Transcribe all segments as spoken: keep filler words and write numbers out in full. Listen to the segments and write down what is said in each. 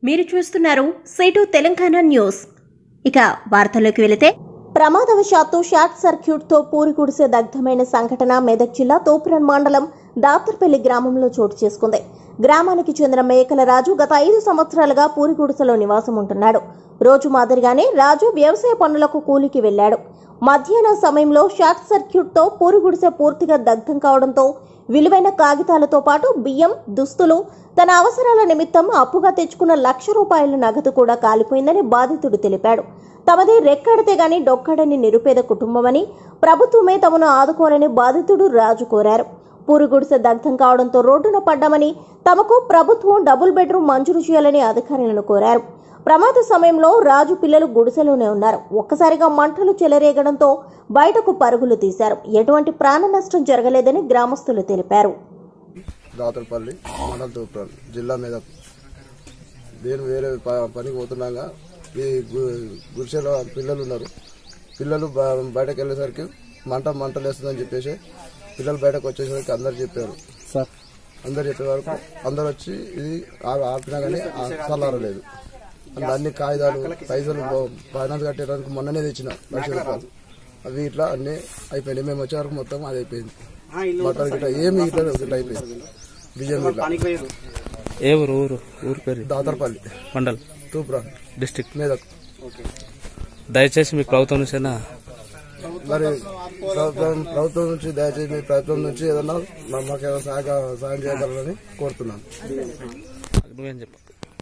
మీరు చూస్తున్నారు సేటు తెలంగాణ న్యూస్. ఇక వార్తల్లోకి వెళితే, ప్రమాదవశాత్తు షార్ట్ సర్క్యూట్ తో పూరి గుడిసె దగ్ధమైన సంఘటన మెదక్ జిల్లా తోపురం మండలం దాతర్పల్లి గ్రామంలో చోటు చేసుకుంది. గ్రామానికి చెందిన మేకల రాజు గత ఐదు సంవత్సరాలుగా పూరి గుడిసెలో నివాసం ఉంటున్నాడు. రోజు మాదిరిగానే రాజు వ్యవసాయ పనులకు కూలికి వెళ్లాడు. మధ్యాహ్న సమయంలో షార్ట్ సర్క్యూట్ తో పూరి గుడిసె పూర్తిగా దగ్ధం కావడంతో విలువైన కాగితాలతో పాటు బియ్యం, దుస్తులు, తన అవసరాల నిమిత్తం అప్పుగా తెచ్చుకున్న లక్ష రూపాయల నగదు కూడా కాలిపోయిందని బాధితుడు తెలిపాడు. తమది రెక్కడితే గాని డొక్కడని నిరుపేద కుటుంబమని, ప్రభుత్వమే తమను ఆదుకోవాలని బాధితుడు రాజు కోరారు. పూరి గుడిసె దగ్ధం కావడంతో రోడ్డున పడ్డామని, తమకు ప్రభుత్వం డబుల్ బెడ్రూమ్ మంజూరు చేయాలని అధికారులను కోరారు. ప్రమాద సమయంలో రాజు పిల్లలు గుడిసెలోనే ఉన్నారు. ఒక్కసారిగా మంటలు చెలరేగడంతో బయటకు పరుగులు తీశారు. ఎటువంటి ప్రాణ నష్టం జరగలేదని గ్రామస్తులు తెలిపారు. దాతర్పల్లి మండల తూప్రాన్ జిల్లా మీద నేను వేరే పనికి పోతున్నాగా ఈ గుడిసెలో పిల్లలు ఉన్నారు. పిల్లలు బయటకు వెళ్ళేసరికి మంట మంటలు వేస్తుందని చెప్పేసి పిల్లలు బయటకు వచ్చేసరికి అందరు చెప్పారు. అందరు చెప్పే వరకు అందరు వచ్చి ఇది ఆపినా కానీ చల్లారలేదు. అన్ని కాగితాలు, పైసలు ఫైనాన్స్ కట్టేయడానికి మొన్ననే తెచ్చిన లక్ష రూపాయలు అవి ఇట్లా అన్ని అయిపోయినాయి. మేము వచ్చే వరకు మొత్తం అది అయిపోయింది. బట్టలు గిట్లా ఏమి ఇట్లా ఇట్లా అయిపోయింది. బియ్యం ఏ ఊరు ఊరు ఊరు పేరు దాతర్పల్లి మండల్ తూప్రాన్ డిస్ట్రిక్ట్ మెదక్. దయచేసి మీ ప్రభుత్వం నుంచి మరి ప్రభుత్వం ప్రభుత్వం నుంచి దయచేసి మీ ప్రభుత్వం నుంచి ఏదన్నా మాకు ఏదైనా సహాయ సాయం చేయగలరని కోరుతున్నాను. నువ్వేం చెప్పు.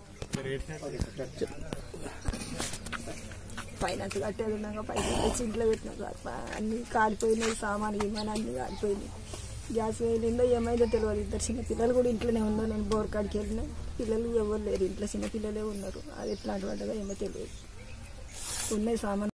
ఫైనాన్స్ కట్టేది ఉన్నాక పైసలు తెచ్చి ఇంట్లో పెట్టినాక అన్ని కాలిపోయినాయి. సామాన్ గిమాన్ అన్ని కాలిపోయినాయి. గ్యాస్ వెళ్ళిందో ఏమైందో తెలియదు. ఇద్దరు చిన్న పిల్లలు కూడా ఇంట్లోనే ఉన్నారు. నేను బోర్ కాడికి వెళ్ళినా పిల్లలు ఎవరు లేరు ఇంట్లో, చిన్న పిల్లలే ఉన్నారు. అది ఎట్లాంటి పడ్డదో ఏమో తెలియదు. ఉన్నాయి సామాన్.